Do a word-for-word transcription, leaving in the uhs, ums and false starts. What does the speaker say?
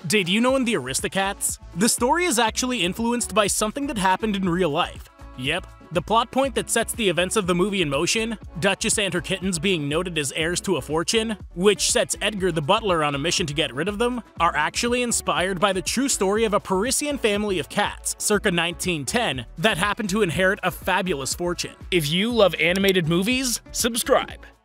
Did you know in the Aristocats? The story is actually influenced by something that happened in real life. Yep, the plot point that sets the events of the movie in motion, Duchess and her kittens being noted as heirs to a fortune, which sets Edgar the butler on a mission to get rid of them, are actually inspired by the true story of a Parisian family of cats, circa nineteen ten, that happened to inherit a fabulous fortune. If you love animated movies, subscribe.